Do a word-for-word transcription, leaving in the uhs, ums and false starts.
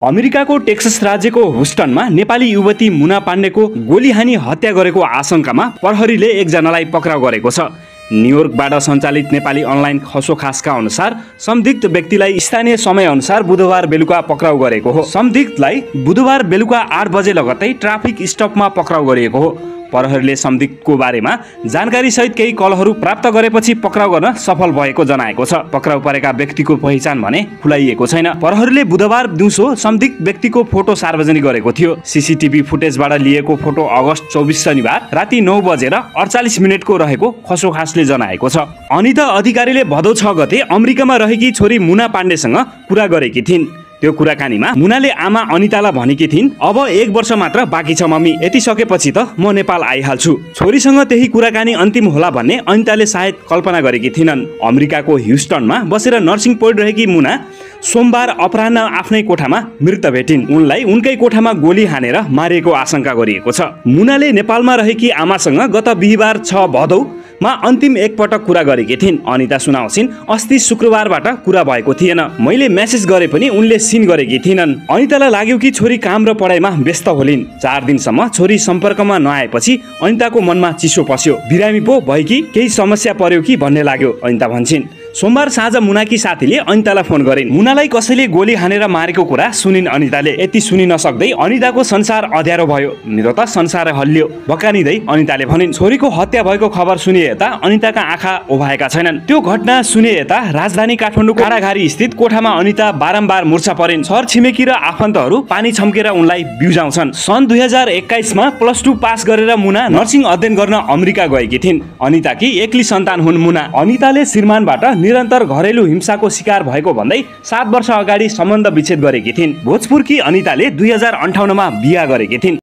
अमेरिकाको टेक्सास राज्यको ह्युस्टनमा नेपाली युवती मुना पाण्डेको गोली हानी हत्या गरेको आशंकामा प्रहरीले एकजनालाई पक्राउ गरेको छ। न्युयोर्कबाट सञ्चालित नेपाली अनलाइन खसो खासका अनुसार संदिग्ध व्यक्तिलाई स्थानीय समय अनुसार बुधबार बेलुका पक्राउ गरेको हो। संदिग्धलाई बुधबार बेलुका आठ बजे लगत्तै ट्राफिक स्टपमा पक्राउ गरिएको हो। प्रहरीले संदिग्धको बारेमा जानकारी सहित केही कलहरू प्राप्त गरेपछि पक्राउ गर्न सफल भएको जनाएको छ। पक्राउ परेका व्यक्तिको पहिचान भने खुलाइएको छैन। प्रहरीले बुधबार दिउँसो संदिग्ध व्यक्तिको फोटो सार्वजनिक गरेको थियो। सीसीटीभी फुटेजबाट लिएको फोटो अगस्त चौबिस शनिबार राति नौ बजेर अडचालिस मिनटको रहेको खसो खासले जनाएको छ। अनिता अधिकारीले भदौ छ गते अमेरिकामा रहेकी छोरी मुना पाण्डेसँग कुरा गरेकी थिइन्। त्यो कुराकानीमा मुनाले आमा अनितालाई भनेकी थिइन्, अब एक वर्ष मात्र बाँकी छ मम्मी, यति सकेपछि त म नेपाल आइहाल्छु। छोरीसँग त्यही कुराकानी अन्तिम होला भन्ने अनिताले सायद कल्पना गरेकी थिइनन्। अमेरिकाको ह्युस्टनमा बसेर नर्सिङ पढिरहेकी मुना सोमबार अपराह्न आफ्नै कोठामा मृत भेटिन्। उनलाई उनकै कोठामा गोली हानेर मारिएको आशंका गरिएको छ। मुनाले नेपालमा रहेकी आमासँग गत बिहिबार छ भदौमा अन्तिम एकपटक कुरा गरेकी थिइन्। अनिता सुनाउँछिन्, अस्ति शुक्रबारबाट कुरा भएको थिएन। मैले मेसेज गरे पनि उनले सिन गरेकी थिइनन्। अनितालाई लाग्यो कि छोरी काम र पढाइमा व्यस्त होलिन्। चार दिनसम्म छोरी सम्पर्कमा नआएपछि अनिताको मनमा चिसो पस्यो। बिरामी पो भयो कि केही समस्या पर्यो कि भन्ने लाग्यो, अनिता भन्छिन्। सोमबार साँझ मुनाकी साथीले अनितालाई फोन गरिन्। मुनालाई कसैले गोली हानेर मारेको कुरा सुनिन् अनिताले। यति सुनि नसक्दै अनिताको संसार अँध्यारो भयो। मेरो त संसार हल्लियो भकानिँदै अनिताले भनिन्। छोरीको हत्या भएको खबर सुने यता अनिताका आँखा ओभाएका छैनन्। त्यो घटना सुने यता राजधानी काठमाडौँको कारागारी स्थित कोठामा अनिता बारम्बार मुर्छा परिन्। छर छिमेकी र आफन्तहरू पानी छम्केर उनलाई बिउजाउँछन्। सन् दुई हजार एक्काइसमा प्लस टू पास गरेर मुना नर्सिङ अध्ययन गर्न अमेरिका गएकी थिइन्। अनिताकी एक्ली सन्तान हुन् मुना। अनिताले श्रीमानबाट निरन्तर घरेलु हिंसाको शिकार भएको भन्दै सात वर्ष अगाडि सम्बन्ध विच्छेद गरेकी थिइन्। भोजपुरकी अनिताले दुई हजार अन्ठाउन्नमा बिहा गरेकी थिइन्।